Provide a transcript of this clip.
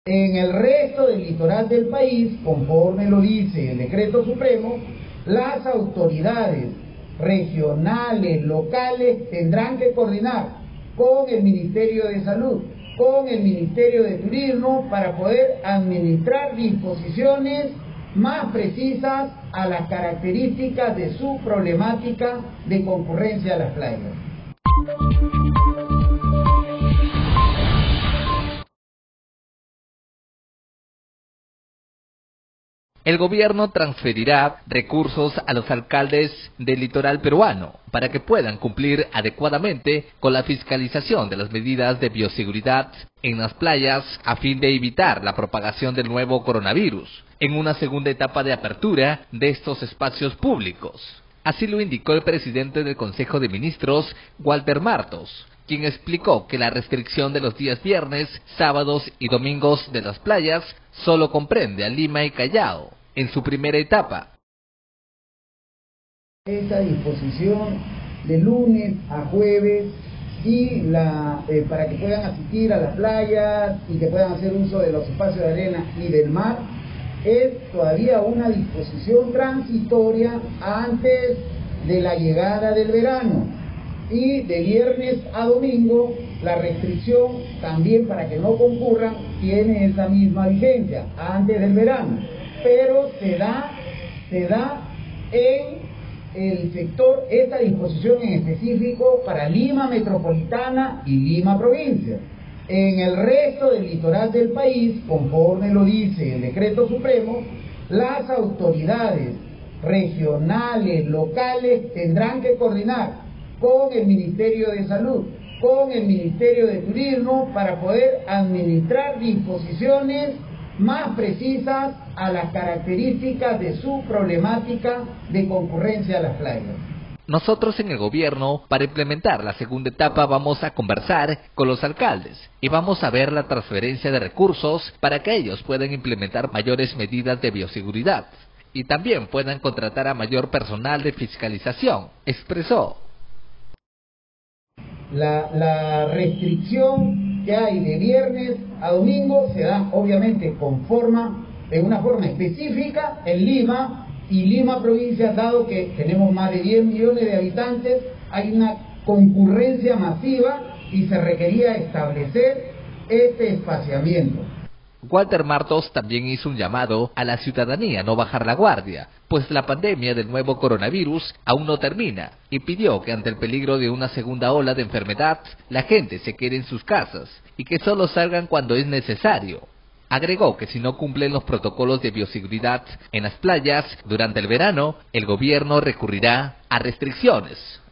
En el resto del litoral del país, conforme lo dice el decreto supremo, las autoridades regionales, locales, tendrán que coordinar con el Ministerio de Salud, con el Ministerio de Turismo, para poder administrar disposiciones más precisas a las características de su problemática de concurrencia a las playas. El gobierno transferirá recursos a los alcaldes del litoral peruano para que puedan cumplir adecuadamente con la fiscalización de las medidas de bioseguridad en las playas a fin de evitar la propagación del nuevo coronavirus en una segunda etapa de apertura de estos espacios públicos. Así lo indicó el presidente del Consejo de Ministros, Walter Martos, quien explicó que la restricción de los días viernes, sábados y domingos de las playas solo comprende a Lima y Callao en su primera etapa. Esa disposición de lunes a jueves y para que puedan asistir a las playas y que puedan hacer uso de los espacios de arena y del mar es todavía una disposición transitoria antes de la llegada del verano. Y de viernes a domingo la restricción también para que no concurran tiene esa misma vigencia antes del verano, pero se da en el sector esta disposición en específico para Lima Metropolitana y Lima Provincia. En el resto del litoral del país, conforme lo dice el decreto supremo, las autoridades regionales, locales, tendrán que coordinar con el Ministerio de Salud, con el Ministerio de Turismo, para poder administrar disposiciones más precisas a las características de su problemática de concurrencia a las playas. Nosotros en el gobierno, para implementar la segunda etapa, vamos a conversar con los alcaldes y vamos a ver la transferencia de recursos para que ellos puedan implementar mayores medidas de bioseguridad y también puedan contratar a mayor personal de fiscalización, expresó. La restricción que hay de viernes a domingo se da obviamente en una forma específica en Lima y Lima Provincia, dado que tenemos más de 10 millones de habitantes, hay una concurrencia masiva y se requería establecer este espaciamiento. Walter Martos también hizo un llamado a la ciudadanía a no bajar la guardia, pues la pandemia del nuevo coronavirus aún no termina, y pidió que ante el peligro de una segunda ola de enfermedad, la gente se quede en sus casas y que solo salgan cuando es necesario. Agregó que si no cumplen los protocolos de bioseguridad en las playas durante el verano, el gobierno recurrirá a restricciones.